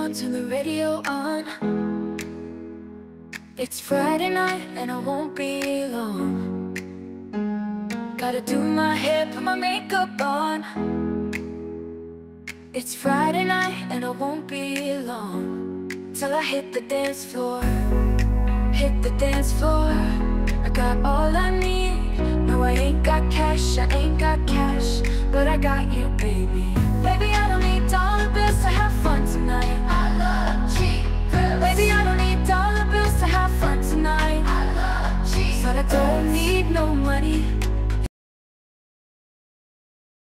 down, turn the radio on. It's Friday night and I won't be long. Gotta do my hair, put my makeup on. It's Friday night and I won't be long till I hit the dance floor. Hit the dance floor. I got all I need. No, I ain't got cash, I ain't got cash, but I got you, baby.